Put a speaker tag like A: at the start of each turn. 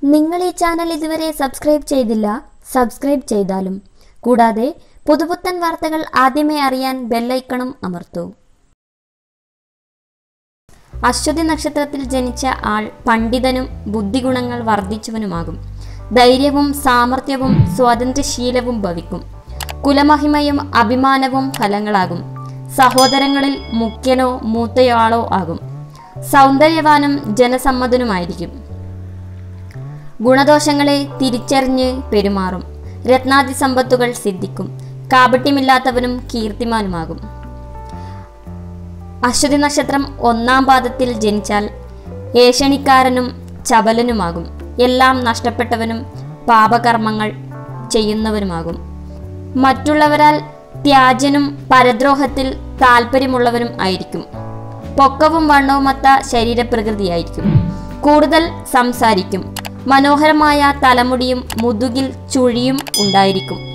A: നിങ്ങൾ ഈ ചാനൽ ഇതുവരെ സബ്സ്ക്രൈബ് ചെയ്തില്ല, സബ്സ്ക്രൈബ് ചെയ്താലും. കൂടാതെ പുതുപുത്തൻ വാർത്തകൾ ആദ്യമേ അറിയാൻ ബെൽ ഐക്കണും അമർത്തൂ. അശ്വതി നക്ഷത്രത്തിൽ ജനിച്ച ആൾ പണ്ഡിതനും ബുദ്ധിഗുണങ്ങൾ വർദ്ധിച്ചവനുമാകും. ധൈര്യവും സാമർഥ്യവും സ്വാതന്ത്ര്യശീലവും ഭവിക്കും. കുലമഹിമയും അഭിമാനവും ഫലങ്ങളാകും. സഹോദരങ്ങളിൽ മുഖ്യനോ മൂത്തയാളോ ആകും. സൗന്ദര്യവാനും ജനസമ്മതനുമായിരിക്കും. ഗുണദോഷങ്ങളെ തിരിച്ചറിഞ്ഞ് പെരുമാറും. രത്നാദി സമ്പത്തുകൾ സിദ്ധിക്കും. കാപട്യമില്ലാത്തവനും കീർത്തിമാനുമാകും. അശ്വതി നക്ഷത്രം 1-ാം പാദത്തിൽ ജനിച്ചാൽ ഏഷണിക്കാരനും ചപലനുമാകും. എല്ലാം നഷ്ടപ്പെട്ടവനും പാപകർമ്മങ്ങൾ ചെയ്യുന്നവനുമാകും. മറ്റുള്ളവരാൽ ത്യാജ്യനും പരദ്രോഹത്തിൽ താല്പര്യമുള്ളവനും ആയിരിക്കും. പൊക്കവും വണ്ണവുമൊത്ത ശരീരപ്രകൃതിയായിരിക്കും. കൂടുതൽ സംസാരിക്കും. മനോഹരമായ തലമുടിയും മുതുകിൽ ചുഴിയും ഉണ്ടായിരിക്കും.